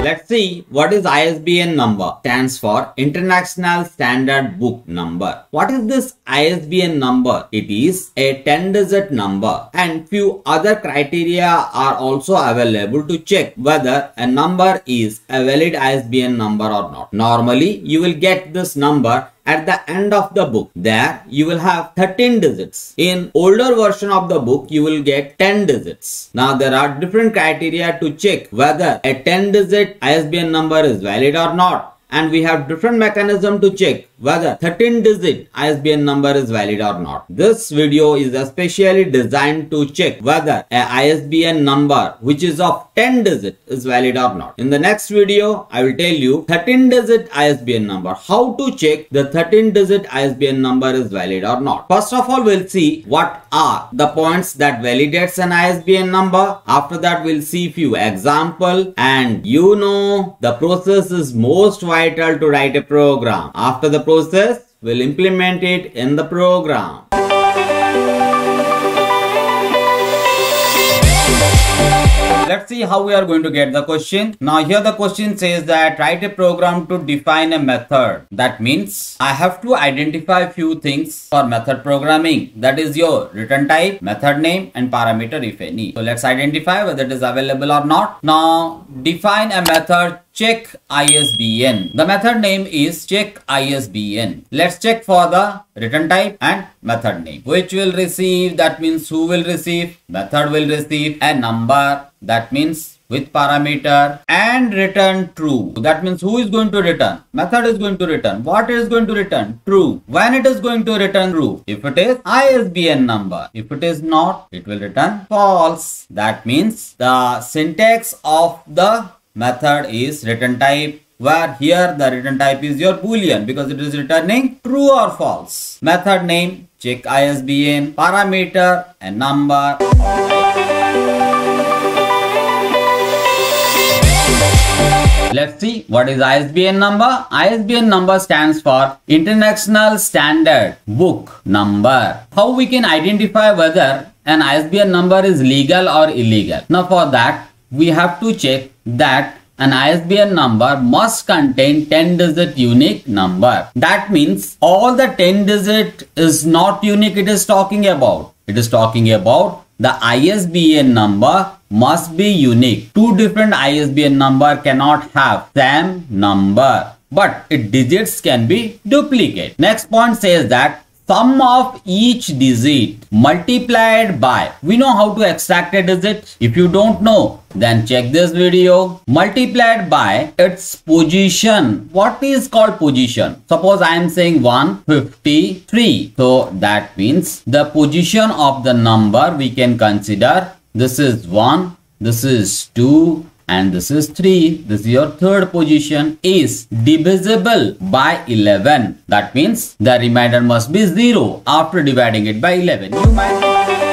let's see what is ISBN number. Stands for International Standard Book Number. What is this ISBN number? It is a 10-digit number, and few other criteria are also available to check whether a number is a valid ISBN number or not. Normally, you will get this number at the end of the book. There you will have 13 digits. In older version of the book, you will get 10 digits. Now there are different criteria to check whether a 10-digit ISBN number is valid or not. And we have different mechanism to check whether 13-digit ISBN number is valid or not. This video is especially designed to check whether a ISBN number which is of 10 digit is valid or not. In the next video, I will tell you 13-digit ISBN number. How to check the 13-digit ISBN number is valid or not. First of all, we'll see what are the points that validates an ISBN number. After that, we'll see few example, and you know the process is most vital to write a program. After the process, we'll implement it in the program. Let's see how we are going to get the question. Now here the question says that write a program to define a method. That means I have to identify few things for method programming. That is your return type, method name and parameter if any. So let's identify whether it is available or not. Now define a method check ISBN. The method name is check ISBN. Let's check for the return type and method name. Which will receive, that means who will receive, method will receive a number, that means with parameter, and return true. That means who is going to return? Method is going to return. What is going to return? True. When it is going to return true? If it is ISBN number. If it is not, it will return false. That means the syntax of the method is return type, where here the return type is your boolean because it is returning true or false. Method name check ISBN, parameter and number. Let's see what is ISBN number. ISBN number stands for International Standard Book Number. How we can identify whether an ISBN number is legal or illegal? Now for that, we have to check that an ISBN number must contain 10-digit unique number. That means all the 10-digit is not unique it is talking about. It is talking about the ISBN number must be unique. Two different ISBN number cannot have same number, but its digits can be duplicate. Next point says that sum of each digit multiplied by, we know how to extract a digit. If you don't know, then check this video. Multiplied by its position. What is called position? Suppose I am saying 153. So that means the position of the number we can consider. This is 1, this is 2, and this is 3. This is your third position, is divisible by 11. That means the remainder must be 0 after dividing it by 11. You might.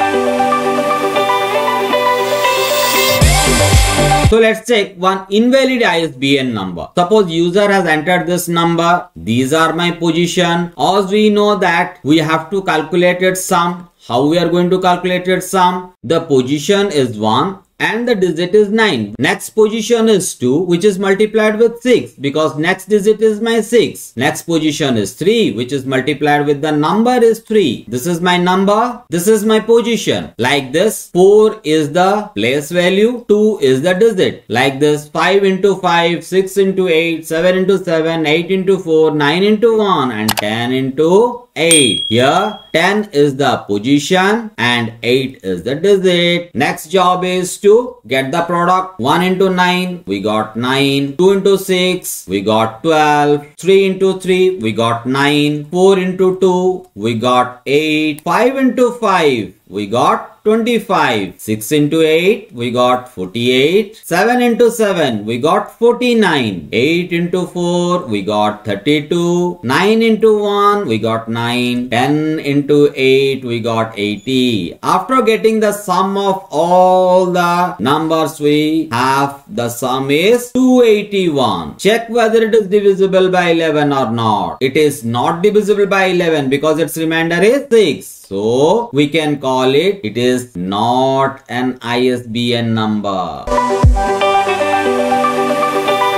So let's check one invalid ISBN number. Suppose user has entered this number. These are my position. As we know that we have to calculate its sum. How we are going to calculate its sum? The position is 1 and the digit is 9. Next position is 2, which is multiplied with 6 because next digit is my 6. Next position is 3, which is multiplied with the number is 3. This is my number. This is my position. Like this, 4 is the place value, 2 is the digit. Like this, 5 into 5, 6 into 8, 7 into 7, 8 into 4, 9 into 1 and 10 into 8. Here 10 is the position and 8 is the digit. Next job is to get the product. 1 into 9 we got 9, 2 into 6 we got 12, 3 into 3 we got 9, 4 into 2 we got 8, 5 into 5 we got 25, 6 into 8 we got 48, 7 into 7 we got 49, 8 into 4 we got 32, 9 into 1 we got 9, 10 into 8 we got 80. After getting the sum of all the numbers we have, the sum is 281. Check whether it is divisible by 11 or not. It is not divisible by 11 because its remainder is 6. So we can call it is not an ISBN number.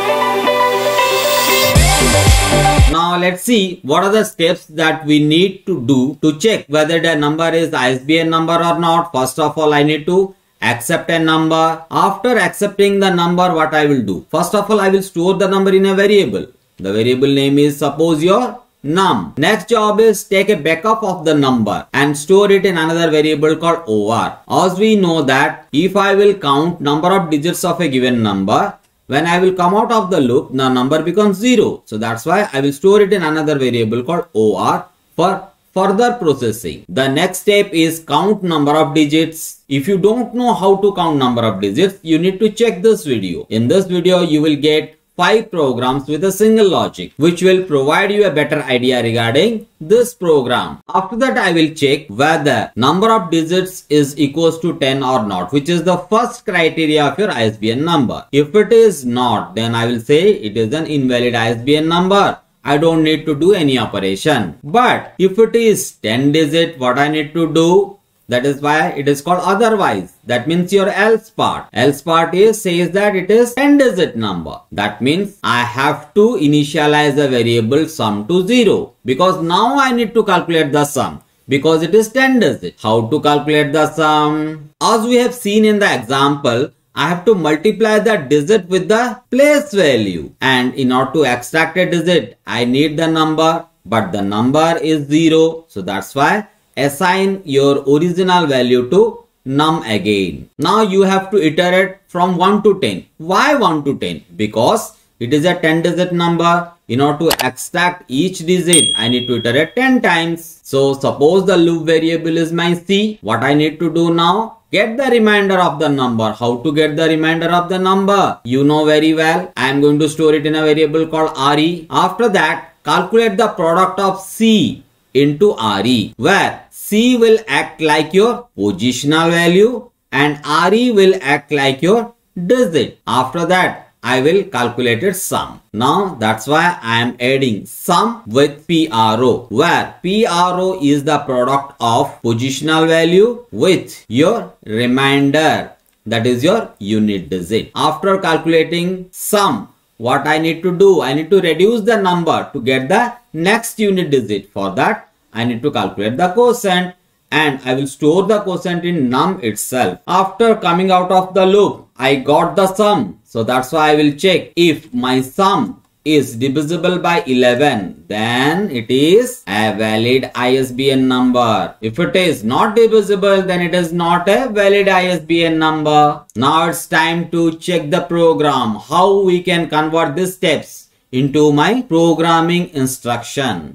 Now let's see what are the steps that we need to do to check whether the number is ISBN number or not. First of all, I need to accept a number. After accepting the number, what I will do? First of all, I will store the number in a variable. The variable name is suppose your num. Next job is take a backup of the number and store it in another variable called OR. As we know that if I will count number of digits of a given number, when I will come out of the loop, the number becomes 0. So that's why I will store it in another variable called OR for further processing. The next step is count number of digits. If you don't know how to count number of digits, you need to check this video. In this video, you will get 5 programs with a single logic, which will provide you a better idea regarding this program. After that, I will check whether number of digits is equals to 10 or not, which is the first criteria of your ISBN number. If it is not, then I will say it is an invalid ISBN number. I don't need to do any operation. But if it is 10 digit, what I need to do? That is why it is called otherwise. That means your else part. Else part says that it is 10 digit number. That means I have to initialize the variable sum to 0. Because now I need to calculate the sum. Because it is 10 digit. How to calculate the sum? As we have seen in the example, I have to multiply the digit with the place value. And in order to extract a digit, I need the number. But the number is 0. So that's why assign your original value to num again. Now you have to iterate from 1 to 10. Why 1 to 10? Because it is a 10 digit number. In order to extract each digit, I need to iterate 10 times. So suppose the loop variable is my C. What I need to do now? Get the remainder of the number. How to get the remainder of the number? You know very well. I am going to store it in a variable called RE. After that, calculate the product of C into RE, where C will act like your positional value and RE will act like your digit. After that, I will calculate its sum. Now that's why I am adding sum with PRO, where PRO is the product of positional value with your remainder, that is your unit digit. After calculating sum, what I need to do? I need to reduce the number to get the next unit digit. For that, I need to calculate the quotient and I will store the quotient in num itself. After coming out of the loop, I got the sum. So that's why I will check if my sum is divisible by 11, then it is a valid ISBN number. If it is not divisible, then it is not a valid ISBN number. Now it's time to check the program, how we can convert these steps into my programming instruction.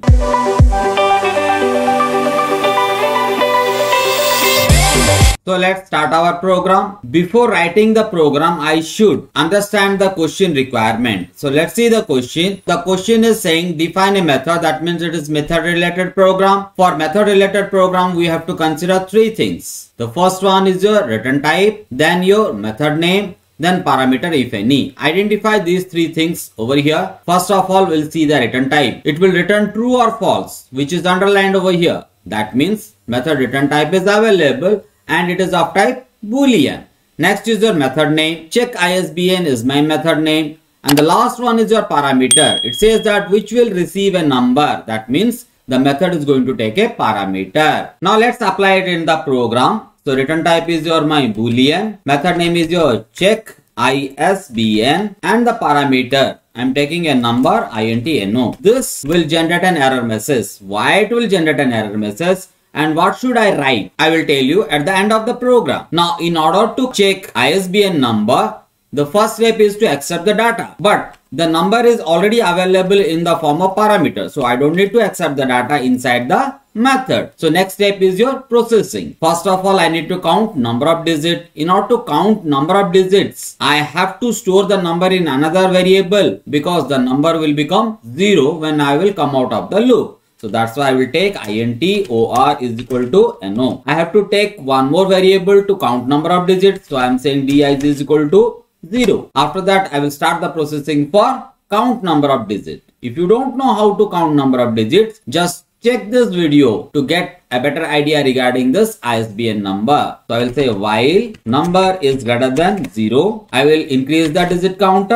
So let's start our program. Before writing the program, I should understand the question requirement. So let's see the question. The question is saying define a method. That means it is method related program. For method related program, we have to consider 3 things. The first one is your return type, then your method name, then parameter if any. Identify these 3 things over here. First of all, we'll see the return type. It will return true or false, which is underlined over here. That means method return type is available and it is of type boolean. Next is your method name. Check ISBN is my method name. And the last one is your parameter. It says that which will receive a number. That means the method is going to take a parameter. Now let's apply it in the program. So return type is your my boolean. Method name is your check ISBN and the parameter, I am taking a number int no. This will generate an error message. Why it will generate an error message? And what should I write? I will tell you at the end of the program. Now, in order to check ISBN number, the first step is to accept the data. But the number is already available in the form of parameter. So, I don't need to accept the data inside the method. So, next step is your processing. First of all, I need to count number of digits. In order to count number of digits, I have to store the number in another variable because the number will become 0 when I will come out of the loop. So that's why I will take int or is equal to no. I have to take one more variable to count number of digits. So I am saying diz is equal to 0. After that, I will start the processing for count number of digits. If you don't know how to count number of digits, just check this video to get a better idea regarding this ISBN number. So I will say while number is greater than 0, I will increase the digit counter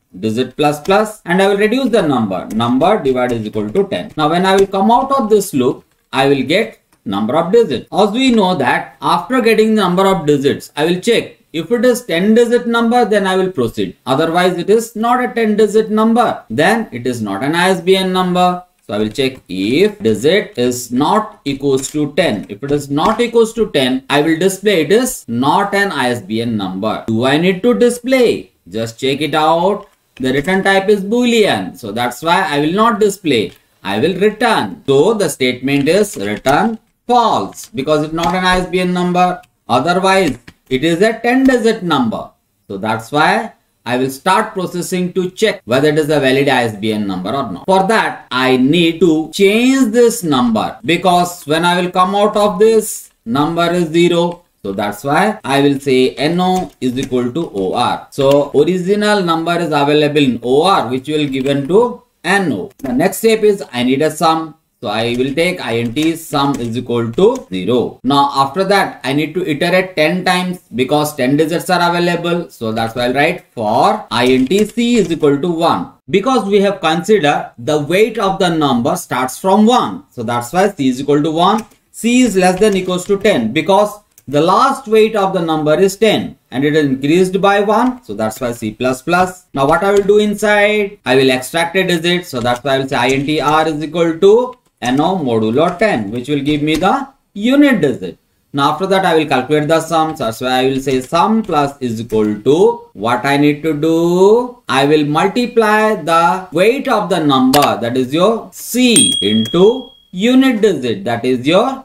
digit plus plus, and I will reduce the number. Number divided is equal to 10. Now when I will come out of this loop, I will get number of digits. As we know that after getting the number of digits, I will check. If it is 10 digit number, then I will proceed. Otherwise, it is not a 10 digit number. Then it is not an ISBN number. So I will check if digit is not equals to 10. If it is not equals to 10, I will display it is not an ISBN number. Do I need to display? Just check it out. The return type is Boolean. So that's why I will not display. I will return. So the statement is return false because it's not an ISBN number. Otherwise, it is a 10 digit number. So that's why I will start processing to check whether it is a valid ISBN number or not. For that, I need to change this number because when I will come out of this, number is 0. So that's why I will say NO is equal to OR. So original number is available in OR, which will given to NO. The next step is I need a sum. So I will take int sum is equal to 0. Now after that I need to iterate 10 times because 10 digits are available. So that's why I'll write for int c is equal to 1. Because we have considered the weight of the number starts from 1. So that's why c is equal to 1. C is less than equals to 10 because the last weight of the number is 10 and it is increased by 1. So that's why C++. Now what I will do inside? I will extract a digit. So that's why I will say int r is equal to NO modulo 10, which will give me the unit digit. Now after that I will calculate the sum. So that's why I will say sum plus is equal to what I need to do. I will multiply the weight of the number, that is your C, into unit digit, that is your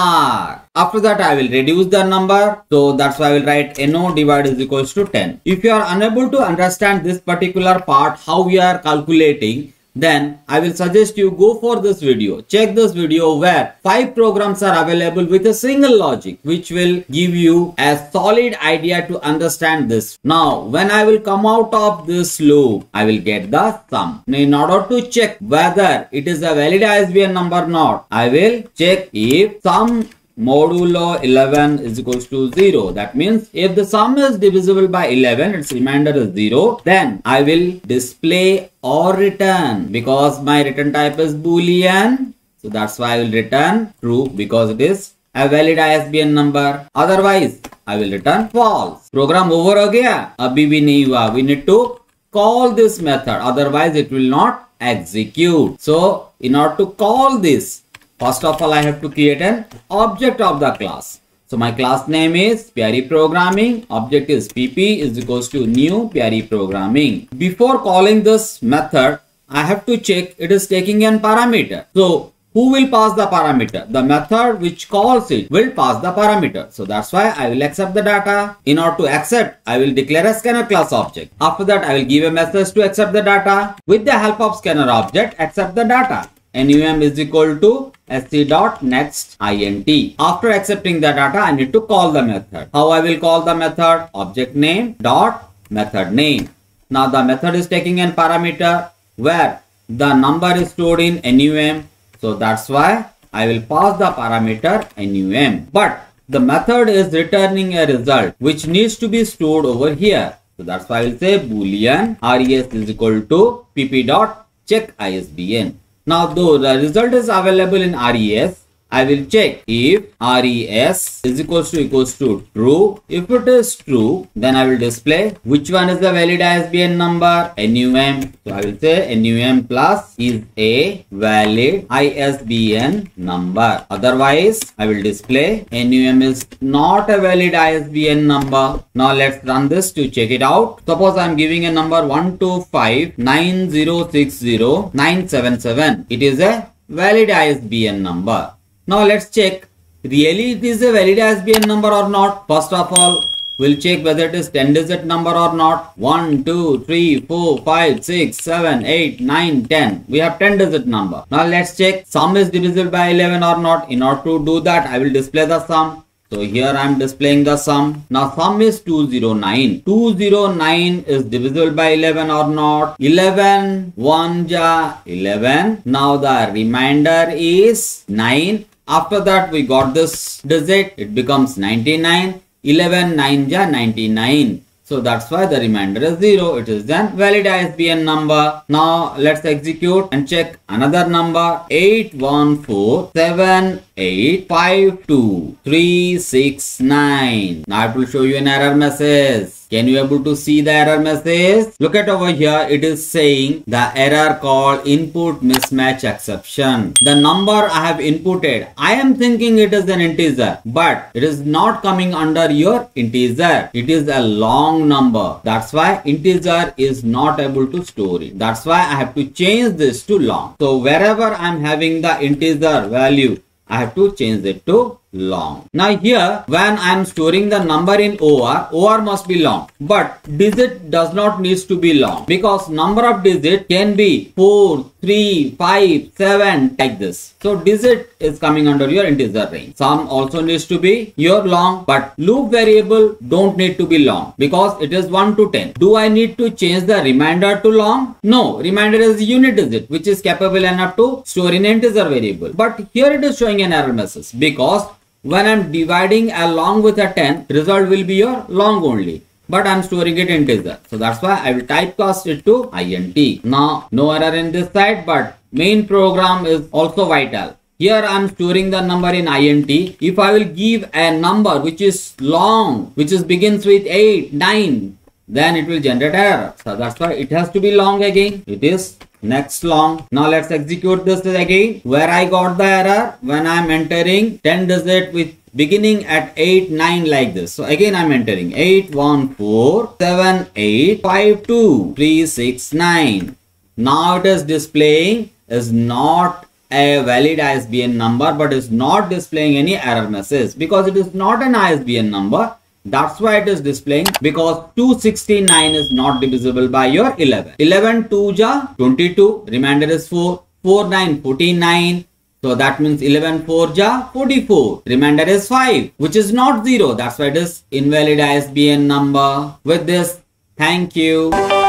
R. After that I will reduce the number. So that's why I will write NO divided is equals to 10. If you are unable to understand this particular part, how we are calculating, then I will suggest you go for this video. Check this video where 5 programs are available with a single logic, which will give you a solid idea to understand this. Now when I will come out of this loop, I will get the sum. Now in order to check whether it is a valid ISBN number or not, I will check if sum modulo 11 is equals to 0. That means if the sum is divisible by 11, its remainder is 0, then I will display or return because my return type is Boolean. So that's why I will return true because it is a valid ISBN number. Otherwise, I will return false. Program over ho gaya? Abhi bhi nahi hua. We need to call this method. Otherwise, it will not execute. So in order to call this, first of all, I have to create an object of the class. So my class name is Pyari Programming. Object is pp is equals to new Pyari Programming. Before calling this method, I have to check it is taking an parameter. So who will pass the parameter? The method which calls it will pass the parameter. So that's why I will accept the data. In order to accept, I will declare a scanner class object. After that, I will give a message to accept the data. With the help of scanner object, accept the data. NUM is equal to sc.next int. After accepting the data, I need to call the method. How I will call the method? Object name dot method name. Now the method is taking an parameter where the number is stored in NUM. So that's why I will pass the parameter NUM. But the method is returning a result which needs to be stored over here. So that's why I will say Boolean res is equal to pp.checkISBN. Now though the result is available in res, I will check if res is equals to true. If it is true, then I will display which one is the valid ISBN number, NUM. So I will say NUM plus is a valid ISBN number. Otherwise, I will display NUM is not a valid ISBN number. Now let's run this to check it out. Suppose I am giving a number 1259060 It is a valid ISBN number. Now let's check really it is a valid ISBN number or not. First of all, we'll check whether it is 10 digit number or not. 1, 2, 3, 4, 5, 6, 7, 8, 9, 10. We have 10 digit number. Now let's check sum is divisible by 11 or not. In order to do that, I will display the sum. So here I am displaying the sum. Now sum is 209. 209 is divisible by 11 or not. 11 1 ja 11. Now the remainder is 9. After that we got this digit. It becomes 99. 11 9 ja 99. So that's why the remainder is 0. It is then valid ISBN number. Now let's execute and check another number 81478523669. Now it will show you an error message. Can you able to see the error message? Look at over here. It is saying the error called input mismatch exception. The number I have inputted, I am thinking it is an integer, but it is not coming under your integer. It is a long number. That's why integer is not able to store it. That's why I have to change this to long. So wherever I am having the integer value, I have to change it to long. Now here, when I am storing the number in OR must be long, but digit does not need to be long, because number of digit can be 4, 3, 5, 7 like this. So digit is coming under your integer range. Sum also needs to be your long, but loop variable don't need to be long because it is 1 to 10. Do I need to change the remainder to long? No, remainder is unit digit which is capable enough to store in integer variable. But here it is showing an error message because when I am dividing a long with a 10, result will be your long only. But I am storing it integer. So that's why I will typecast it to int. Now, no error in this side, but main program is also vital. Here I am storing the number in int. If I will give a number which is long, which is begins with 8, 9, then it will generate error. So that's why it has to be long again. It is next long. Now let's execute this again. Where I got the error when I am entering 10 digit with beginning at 8, 9 like this. So again I am entering 81478523669. Now it is displaying is not a valid ISBN number, but is not displaying any error message because it is not an ISBN number. That's why it is displaying, because 269 is not divisible by your 11. 11 2 ja 22, remainder is 4, 4 9 49. So that means 11 4 ja 44, remainder is 5, which is not 0. That's why it is invalid ISBN number. With this, thank you.